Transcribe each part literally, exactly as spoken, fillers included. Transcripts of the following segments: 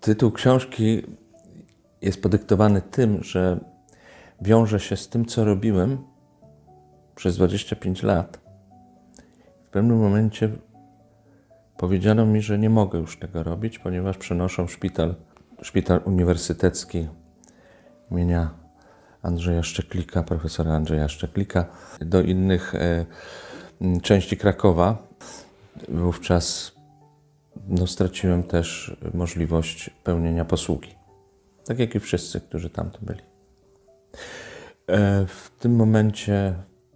Tytuł książki jest podyktowany tym, że wiąże się z tym, co robiłem przez dwadzieścia pięć lat. W pewnym momencie powiedziano mi, że nie mogę już tego robić, ponieważ przenoszą szpital, szpital uniwersytecki imienia Andrzeja Szczeklika, profesora Andrzeja Szczeklika, do innych e, części Krakowa. Wówczas no, straciłem też możliwość pełnienia posługi, tak jak i wszyscy, którzy tam tu byli. E, w tym momencie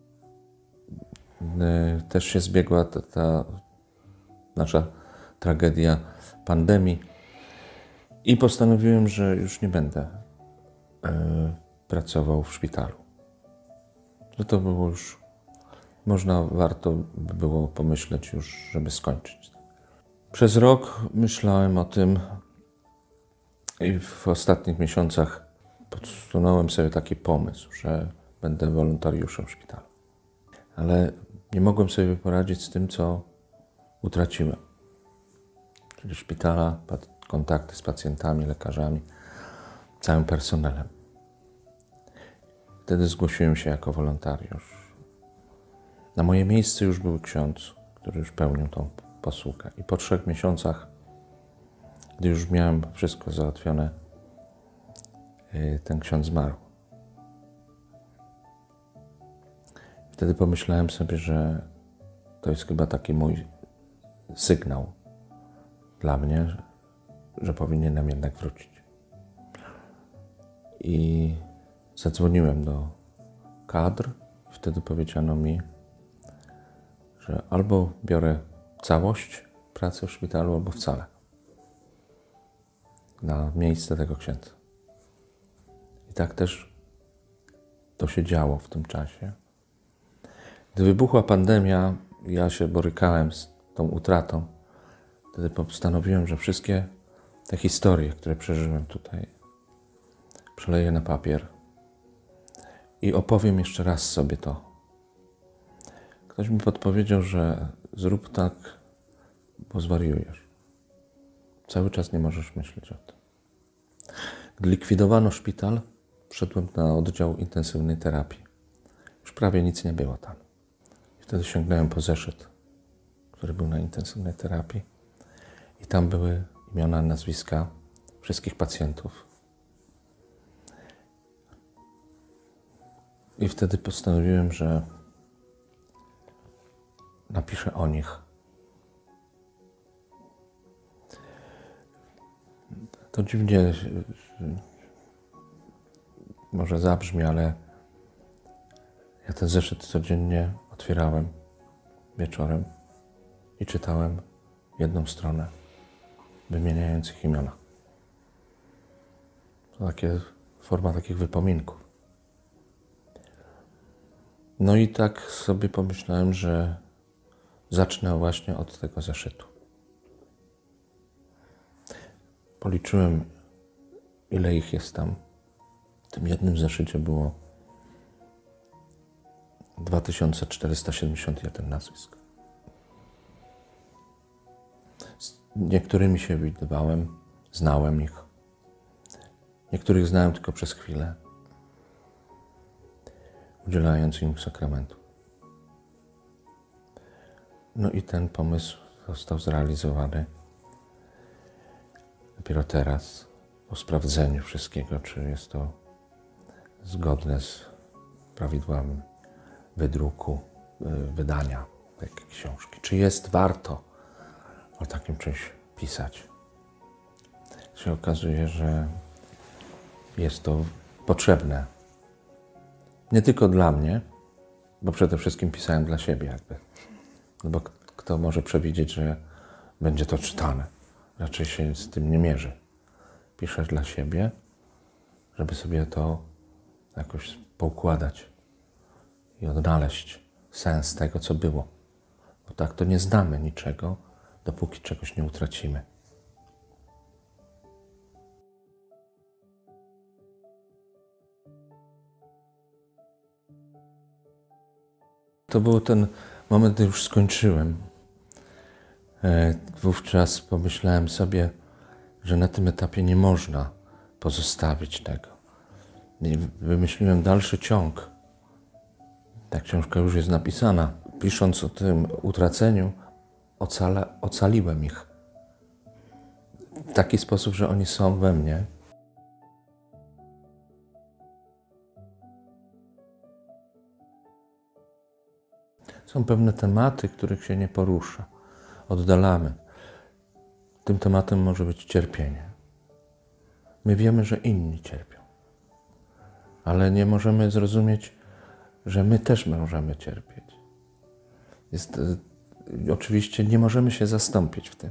e, też się zbiegła ta, ta nasza tragedia pandemii i postanowiłem, że już nie będę e, pracował w szpitalu. Że to było już, można, warto by było pomyśleć już, żeby skończyć. Przez rok myślałem o tym i w ostatnich miesiącach podsunąłem sobie taki pomysł, że będę wolontariuszem w szpitalu. Ale nie mogłem sobie poradzić z tym, co utraciłem. Czyli szpitala, kontakty z pacjentami, lekarzami, całym personelem. Wtedy zgłosiłem się jako wolontariusz. Na moje miejsce już był ksiądz, który już pełnił tą posługę. I po trzech miesiącach, gdy już miałem wszystko załatwione, ten ksiądz zmarł. Wtedy pomyślałem sobie, że to jest chyba taki mój sygnał dla mnie, że, że powinienem jednak wrócić. I zadzwoniłem do kadr. Wtedy powiedziano mi, że albo biorę całość pracy w szpitalu, albo wcale. Na miejsce tego księdza. I tak też to się działo w tym czasie. Gdy wybuchła pandemia, ja się borykałem z tą utratą. Wtedy postanowiłem, że wszystkie te historie, które przeżyłem tutaj, przeleję na papier i opowiem jeszcze raz sobie to. Ktoś mi podpowiedział, że zrób tak, bo zwariujesz. Cały czas nie możesz myśleć o tym. Gdy likwidowano szpital, wszedłem na oddział intensywnej terapii. Już prawie nic nie było tam. I wtedy sięgnąłem po zeszyt, który był na intensywnej terapii. I tam były imiona, nazwiska wszystkich pacjentów. I wtedy postanowiłem, że napiszę o nich. To dziwnie może zabrzmi, ale ja ten zeszyt codziennie otwierałem wieczorem i czytałem jedną stronę, wymieniając ich imiona. To takie, forma takich wypominków. No i tak sobie pomyślałem, że zacznę właśnie od tego zeszytu. Policzyłem, ile ich jest tam. W tym jednym zeszycie było dwa tysiące czterysta siedemdziesiąt jeden nazwisk. Z niektórymi się widywałem, znałem ich. Niektórych znałem tylko przez chwilę, udzielając im sakramentu. No i ten pomysł został zrealizowany dopiero teraz, po sprawdzeniu wszystkiego, czy jest to zgodne z prawidłami wydruku, wydania takiej książki. Czy jest warto o takim czymś pisać? Się okazuje, że jest to potrzebne. Nie tylko dla mnie, bo przede wszystkim pisałem dla siebie jakby. No bo kto może przewidzieć, że będzie to czytane? Raczej się z tym nie mierzy. Piszesz dla siebie, żeby sobie to jakoś poukładać i odnaleźć sens tego, co było. Bo tak to nie znamy niczego, dopóki czegoś nie utracimy. To był ten moment, gdy już skończyłem. Wówczas pomyślałem sobie, że na tym etapie nie można pozostawić tego. I wymyśliłem dalszy ciąg. Ta książka już jest napisana. Pisząc o tym utraceniu, ocala, ocaliłem ich. W taki sposób, że oni są we mnie. Są pewne tematy, których się nie porusza. Oddalamy. Tym tematem może być cierpienie. My wiemy, że inni cierpią. Ale nie możemy zrozumieć, że my też możemy cierpieć. Jest, y, oczywiście nie możemy się zastąpić w tym.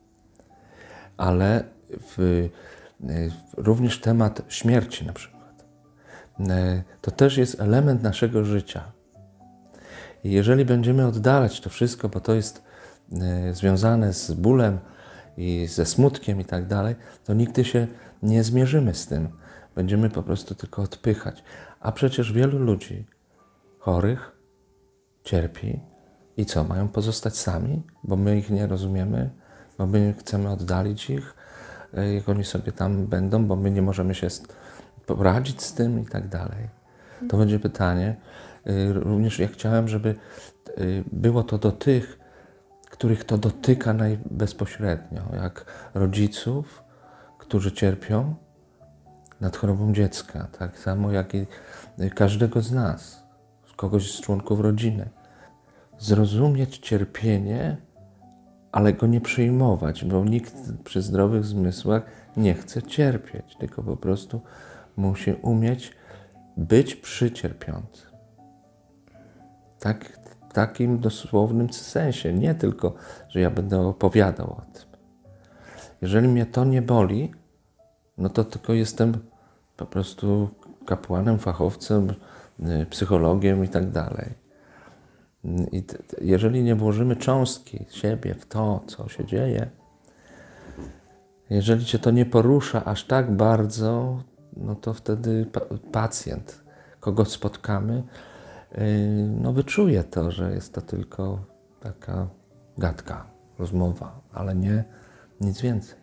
Ale w, y, również temat śmierci na przykład, y, to też jest element naszego życia. I jeżeli będziemy oddalać to wszystko, bo to jest y, związane z bólem i ze smutkiem i tak dalej, to nigdy się nie zmierzymy z tym. Będziemy po prostu tylko odpychać. A przecież wielu ludzi chorych cierpi i co? Mają pozostać sami, bo my ich nie rozumiemy, bo my chcemy oddalić ich, jak oni sobie tam będą, bo my nie możemy się poradzić z tym i tak dalej. To będzie pytanie. Również ja chciałem, żeby było to do tych, których to dotyka najbezpośrednio, jak rodziców, którzy cierpią nad chorobą dziecka, tak samo jak i każdego z nas, kogoś z członków rodziny. Zrozumieć cierpienie, ale go nie przyjmować, bo nikt przy zdrowych zmysłach nie chce cierpieć, tylko po prostu musi umieć być przy cierpiącym. Tak, w takim dosłownym sensie, nie tylko, że ja będę opowiadał o tym. Jeżeli mnie to nie boli, no to tylko jestem po prostu kapłanem, fachowcem, psychologiem i tak dalej. I t- jeżeli nie włożymy cząstki siebie w to, co się dzieje, jeżeli cię to nie porusza aż tak bardzo, no to wtedy pa- pacjent, kogo spotkamy, yy, no wyczuje to, że jest to tylko taka gadka, rozmowa, ale nie nic więcej.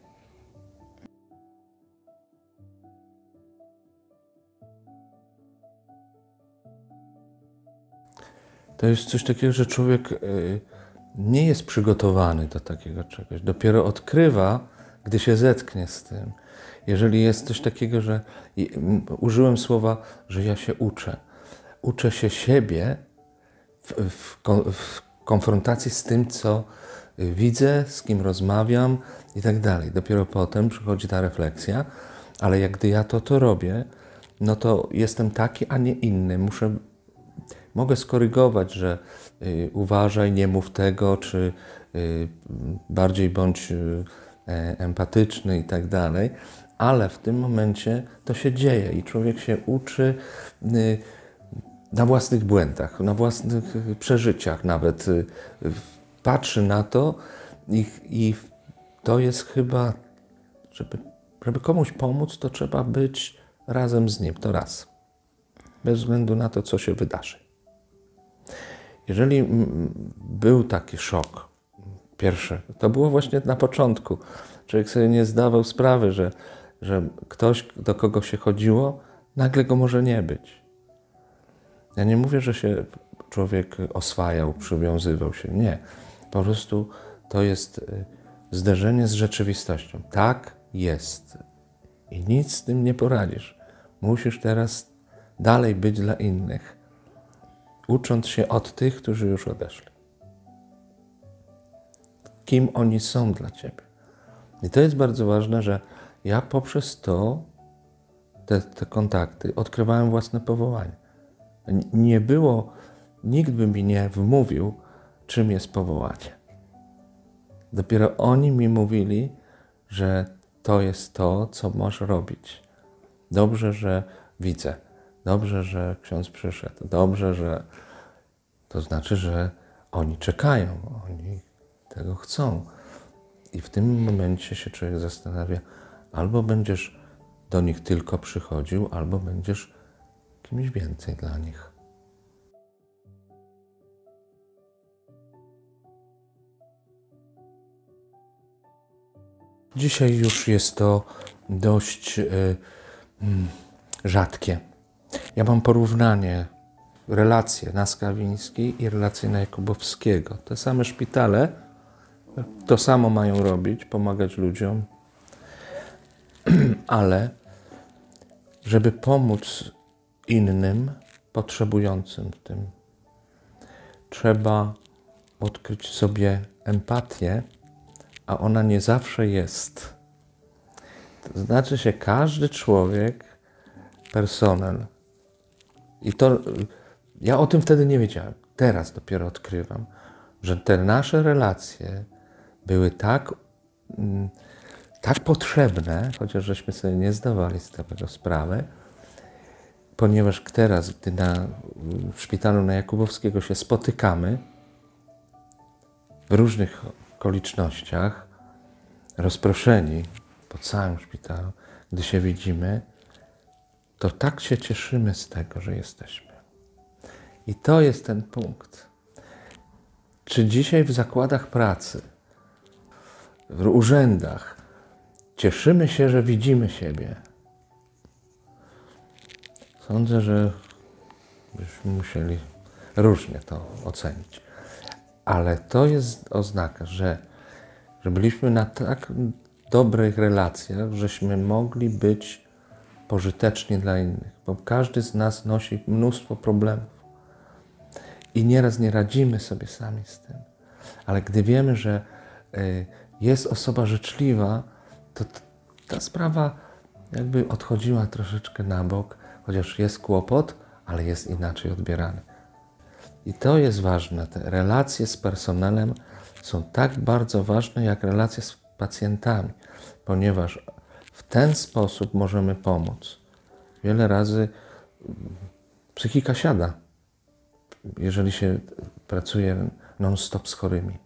To jest coś takiego, że człowiek y, nie jest przygotowany do takiego czegoś. Dopiero odkrywa, gdy się zetknie z tym. Jeżeli jest coś takiego, że i, m, użyłem słowa, że ja się uczę. Uczę się siebie w, w, kon- w konfrontacji z tym, co y, widzę, z kim rozmawiam i tak dalej. Dopiero potem przychodzi ta refleksja, ale jak gdy ja to, to robię, no to jestem taki, a nie inny. Muszę Mogę skorygować, że y, uważaj, nie mów tego, czy y, bardziej bądź y, empatyczny i tak dalej, ale w tym momencie to się dzieje i człowiek się uczy y, na własnych błędach, na własnych y, przeżyciach nawet. Y, y, patrzy na to i, i to jest chyba, żeby, żeby komuś pomóc, to trzeba być razem z nim, to raz. Bez względu na to, co się wydarzy. Jeżeli był taki szok, pierwszy, to było właśnie na początku. Człowiek sobie nie zdawał sprawy, że, że ktoś, do kogo się chodziło, nagle go może nie być. Ja nie mówię, że się człowiek oswajał, przywiązywał się. Nie. Po prostu to jest zderzenie z rzeczywistością. Tak jest. I nic z tym nie poradzisz. Musisz teraz dalej być dla innych, ucząc się od tych, którzy już odeszli. Kim oni są dla ciebie. I to jest bardzo ważne, że ja poprzez to, te, te kontakty, odkrywałem własne powołanie. Nie było, nikt by mi nie wmówił, czym jest powołanie. Dopiero oni mi mówili, że to jest to, co masz robić. Dobrze, że widzę. Dobrze, że ksiądz przyszedł. Dobrze, że... To znaczy, że oni czekają. Oni tego chcą. I w tym momencie się człowiek zastanawia, albo będziesz do nich tylko przychodził, albo będziesz kimś więcej dla nich. Dzisiaj już jest to dość y, mm, rzadkie. Ja mam porównanie, relacje na Skawińskiej i relacje na Jakubowskiego. Te same szpitale to samo mają robić, pomagać ludziom, ale żeby pomóc innym, potrzebującym w tym, trzeba odkryć sobie empatię, a ona nie zawsze jest. To znaczy się, każdy człowiek, personel, i to ja o tym wtedy nie wiedziałem. Teraz dopiero odkrywam, że te nasze relacje były tak, tak potrzebne, chociaż żeśmy sobie nie zdawali z tego sprawy, ponieważ teraz, gdy na, w szpitalu na Jakubowskiego się spotykamy w różnych okolicznościach, rozproszeni po całym szpitalu, gdy się widzimy, to tak się cieszymy z tego, że jesteśmy. I to jest ten punkt. Czy dzisiaj w zakładach pracy, w urzędach cieszymy się, że widzimy siebie? Sądzę, że byśmy musieli różnie to ocenić. Ale to jest oznaka, że, że byliśmy na tak dobrych relacjach, żeśmy mogli być pożyteczni dla innych, bo każdy z nas nosi mnóstwo problemów i nieraz nie radzimy sobie sami z tym. Ale gdy wiemy, że jest osoba życzliwa, to ta sprawa jakby odchodziła troszeczkę na bok, chociaż jest kłopot, ale jest inaczej odbierany. I to jest ważne. Te relacje z personelem są tak bardzo ważne, jak relacje z pacjentami, ponieważ w ten sposób możemy pomóc. Wiele razy psychika siada, jeżeli się pracuje non-stop z chorymi.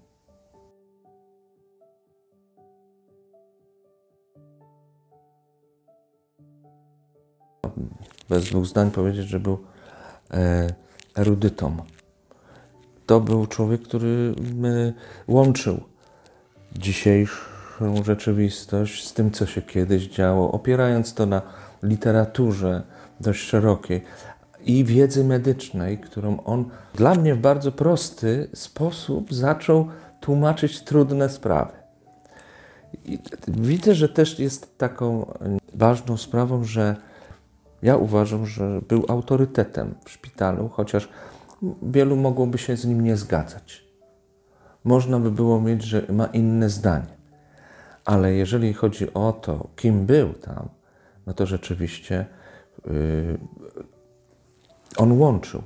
Bez dwóch zdań powiedzieć, że był e, erudytą. To był człowiek, który łączył dzisiejszą rzeczywistość z tym, co się kiedyś działo, opierając to na literaturze dość szerokiej i wiedzy medycznej, którą on dla mnie w bardzo prosty sposób zaczął tłumaczyć trudne sprawy. I widzę, że też jest taką ważną sprawą, że ja uważam, że był autorytetem w szpitalu, chociaż wielu mogłoby się z nim nie zgadzać. Można by było mieć, że ma inne zdanie. Ale jeżeli chodzi o to, kim był tam, no to rzeczywiście yy, on łączył.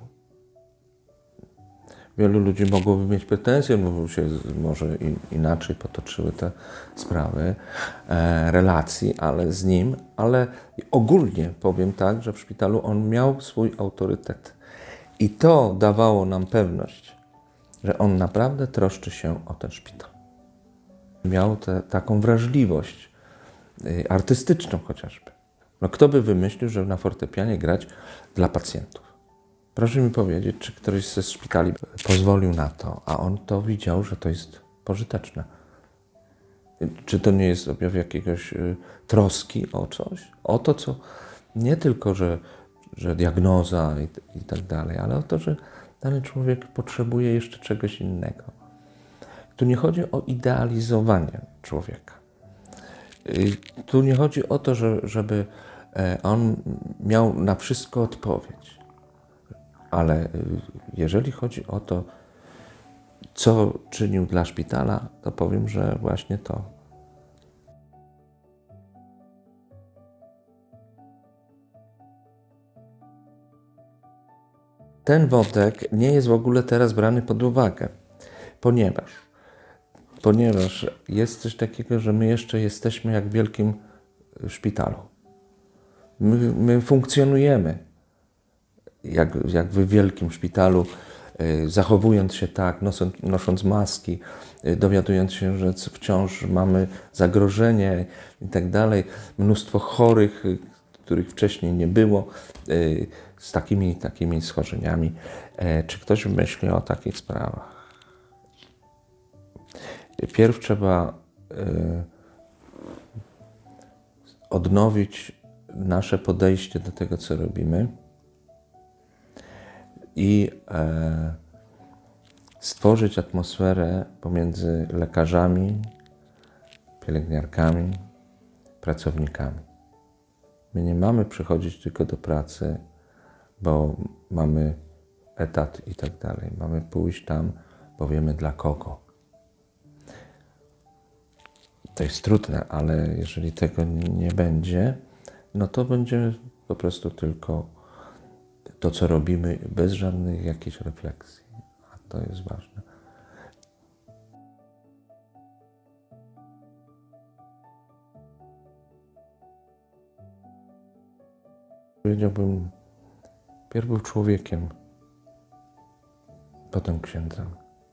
Wielu ludzi mogłoby mieć pretensje, bo się może inaczej potoczyły te sprawy e, relacji, ale z nim, ale ogólnie powiem tak, że w szpitalu on miał swój autorytet. I to dawało nam pewność, że on naprawdę troszczy się o ten szpital. Miał te, taką wrażliwość y, artystyczną chociażby. No kto by wymyślił, że na fortepianie grać dla pacjentów? Proszę mi powiedzieć, czy któryś ze szpitali pozwolił na to, a on to widział, że to jest pożyteczne. Czy to nie jest objaw jakiegoś y, troski o coś? O to, co nie tylko, że, że diagnoza i, i tak dalej, ale o to, że dany człowiek potrzebuje jeszcze czegoś innego. Tu nie chodzi o idealizowanie człowieka. Y, tu nie chodzi o to, że, żeby on miał na wszystko odpowiedź. Ale jeżeli chodzi o to, co czynił dla szpitala, to powiem, że właśnie to. Ten wątek nie jest w ogóle teraz brany pod uwagę, ponieważ, ponieważ jest coś takiego, że my jeszcze jesteśmy jak w wielkim szpitalu. My, my funkcjonujemy jak, jak w wielkim szpitalu, zachowując się tak, nosząc, nosząc maski, dowiadując się, że wciąż mamy zagrożenie i tak dalej, mnóstwo chorych, których wcześniej nie było, z takimi, takimi schorzeniami. Czy ktoś myśli o takich sprawach? Pierw trzeba odnowić nasze podejście do tego, co robimy i e, stworzyć atmosferę pomiędzy lekarzami, pielęgniarkami, pracownikami. My nie mamy przychodzić tylko do pracy, bo mamy etat i tak dalej. Mamy pójść tam, bo wiemy dla kogo. To jest trudne, ale jeżeli tego nie będzie, no to będzie po prostu tylko to, co robimy, bez żadnych jakichś refleksji. A to jest ważne. Powiedziałbym, pierw był człowiekiem, potem księdzem.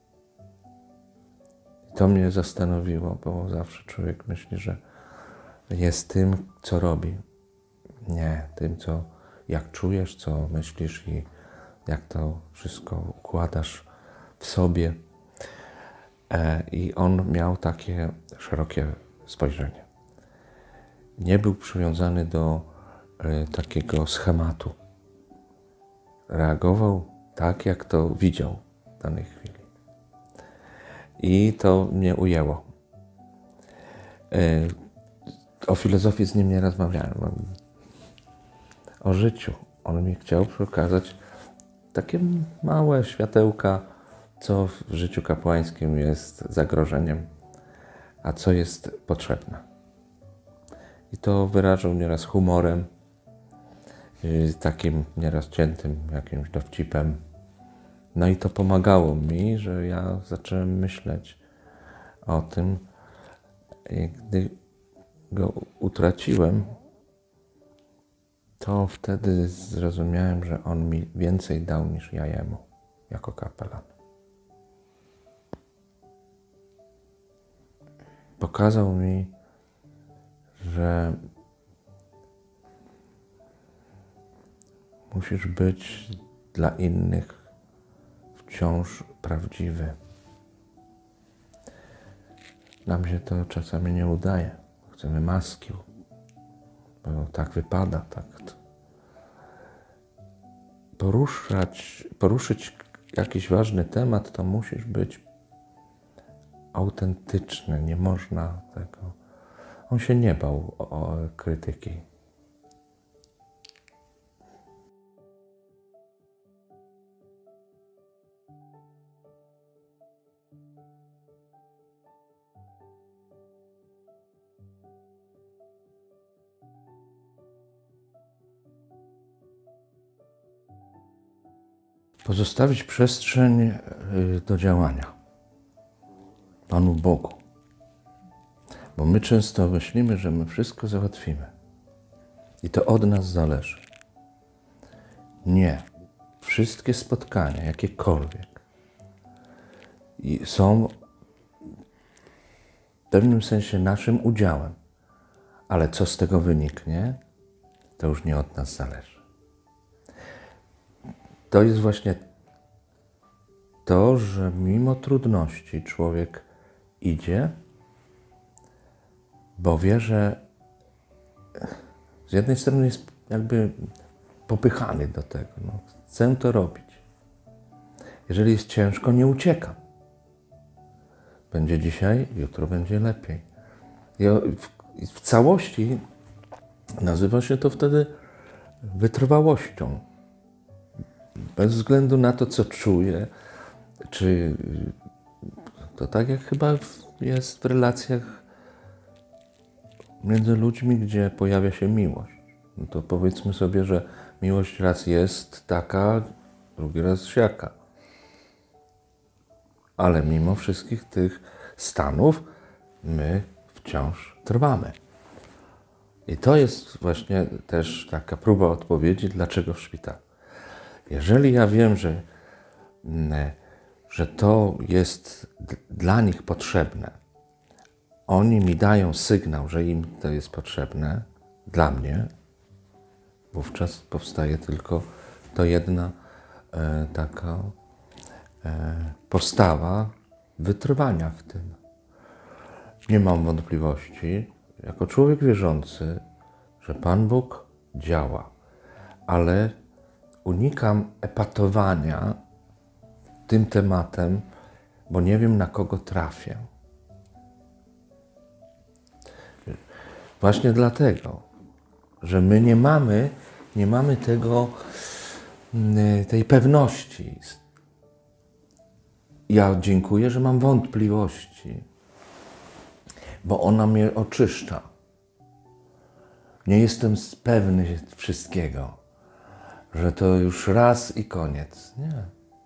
I to mnie zastanowiło, bo zawsze człowiek myśli, że jest tym, co robi. Nie, tym, co, jak czujesz, co myślisz i jak to wszystko układasz w sobie. E, I on miał takie szerokie spojrzenie. Nie był przywiązany do e, takiego schematu. Reagował tak, jak to widział w danej chwili. I to mnie ujęło. E, o filozofii z nim nie rozmawiałem. O życiu. On mi chciał przekazać takie małe światełka, co w życiu kapłańskim jest zagrożeniem, a co jest potrzebne. I to wyrażał nieraz humorem, takim nieraz ciętym jakimś dowcipem. No i to pomagało mi, że ja zacząłem myśleć o tym, i gdy go utraciłem, to wtedy zrozumiałem, że on mi więcej dał niż ja jemu, jako kapelan. Pokazał mi, że musisz być dla innych wciąż prawdziwy. Nam się to czasami nie udaje. Chcemy maski, bo tak wypada, tak. Poruszać, poruszyć jakiś ważny temat, to musisz być autentyczny. Nie można tego. On się nie bał o, o krytyki. Pozostawić przestrzeń do działania Panu Bogu. Bo my często myślimy, że my wszystko załatwimy. I to od nas zależy. Nie. Wszystkie spotkania, jakiekolwiek, są w pewnym sensie naszym udziałem. Ale co z tego wyniknie, to już nie od nas zależy. To jest właśnie to, że mimo trudności człowiek idzie, bo wie, że z jednej strony jest jakby popychany do tego. No, chcę to robić. Jeżeli jest ciężko, nie uciekam. Będzie dzisiaj, jutro będzie lepiej. I w, w całości nazywa się to wtedy wytrwałością. Bez względu na to, co czuję, czy to tak jak chyba jest w relacjach między ludźmi, gdzie pojawia się miłość. No to powiedzmy sobie, że miłość raz jest taka, drugi raz siaka. Ale mimo wszystkich tych stanów my wciąż trwamy. I to jest właśnie też taka próba odpowiedzi, dlaczego w szpitalu. Jeżeli ja wiem, że, że to jest dla nich potrzebne, oni mi dają sygnał, że im to jest potrzebne, dla mnie, wówczas powstaje tylko to jedna e, taka e, postawa wytrwania w tym. Nie mam wątpliwości, jako człowiek wierzący, że Pan Bóg działa, ale unikam epatowania tym tematem, bo nie wiem, na kogo trafię. Właśnie dlatego, że my nie mamy, nie mamy tego, tej pewności. Ja dziękuję, że mam wątpliwości, bo ona mnie oczyszcza. Nie jestem pewny wszystkiego, że to już raz i koniec. Nie.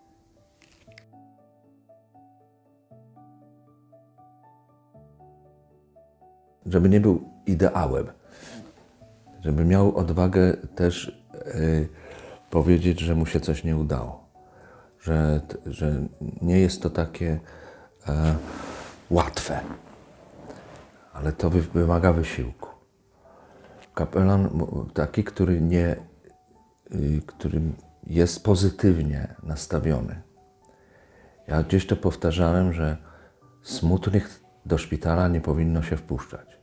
Żeby nie był ideałem, żeby miał odwagę też yy, powiedzieć, że mu się coś nie udało, że, że nie jest to takie e, łatwe, ale to wy, wymaga wysiłku. Kapelan taki, który, nie, yy, który jest pozytywnie nastawiony. Ja gdzieś to powtarzałem, że smutnych do szpitala nie powinno się wpuszczać.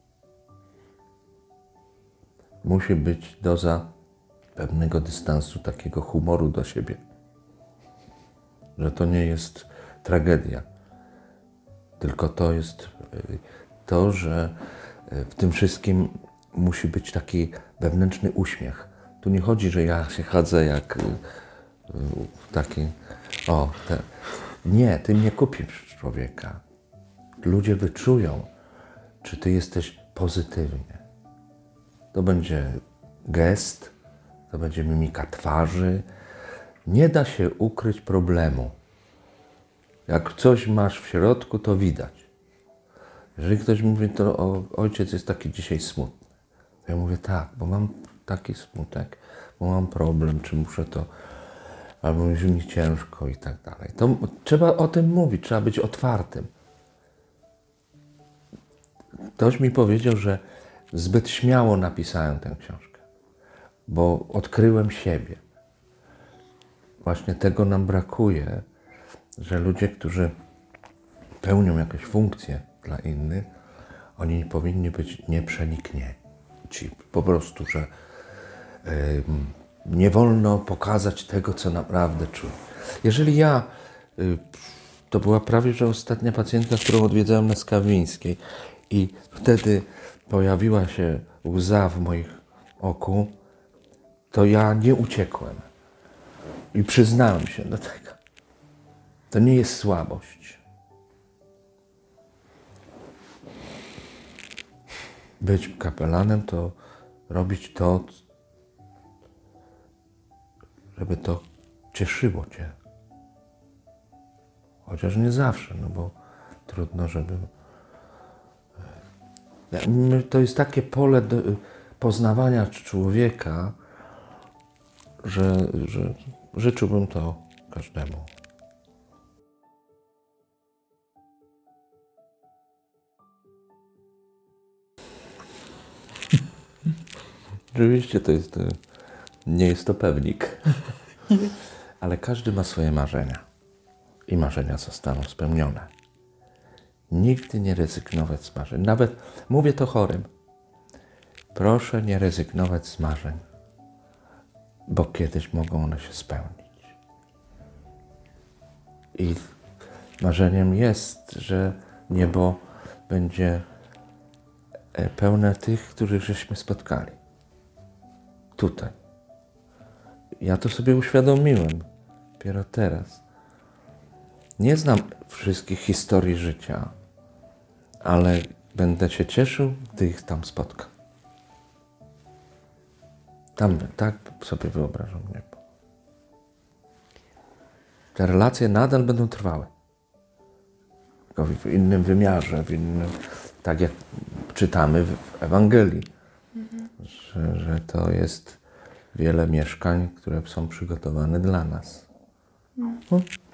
Musi być doza pewnego dystansu, takiego humoru do siebie. Że to nie jest tragedia, tylko to jest to, że w tym wszystkim musi być taki wewnętrzny uśmiech. Tu nie chodzi, że ja się chadzę jak taki... O, te, nie, ty nie kupisz człowieka. Ludzie wyczują, czy ty jesteś pozytywnie. To będzie gest, to będzie mimika twarzy. Nie da się ukryć problemu. Jak coś masz w środku, to widać. Jeżeli ktoś mówi, to o, ojciec jest taki dzisiaj smutny. To ja mówię, tak, bo mam taki smutek, bo mam problem, czy muszę to, albo jest mi ciężko i tak dalej. To trzeba o tym mówić, trzeba być otwartym. Ktoś mi powiedział, że zbyt śmiało napisałem tę książkę, bo odkryłem siebie. Właśnie tego nam brakuje, że ludzie, którzy pełnią jakieś funkcje dla innych, oni powinni być nieprzeniknięci. Po prostu, że yy, nie wolno pokazać tego, co naprawdę czuję. Jeżeli ja, yy, to była prawie że ostatnia pacjentka, którą odwiedzałem na Skawińskiej i wtedy pojawiła się łza w moich oku, to ja nie uciekłem. I przyznałem się do tego. To nie jest słabość. Być kapelanem to robić to, żeby to cieszyło cię. Chociaż nie zawsze, no bo trudno, żeby... To jest takie pole do poznawania człowieka, że, że życzyłbym to każdemu. Oczywiście to jest, nie jest to pewnik, ale każdy ma swoje marzenia i marzenia zostaną spełnione. Nigdy nie rezygnować z marzeń. Nawet mówię to chorym. Proszę nie rezygnować z marzeń, bo kiedyś mogą one się spełnić. I marzeniem jest, że niebo będzie pełne tych, których żeśmy spotkali. Tutaj. Ja to sobie uświadomiłem dopiero teraz. Nie znam wszystkich historii życia, ale będę się cieszył, gdy ich tam spotkam. Tam, tak sobie wyobrażam niebo. Te relacje nadal będą trwały. Tylko w innym wymiarze, w innym, tak jak czytamy w Ewangelii, mhm. że, że to jest wiele mieszkań, które są przygotowane dla nas. Mhm. No.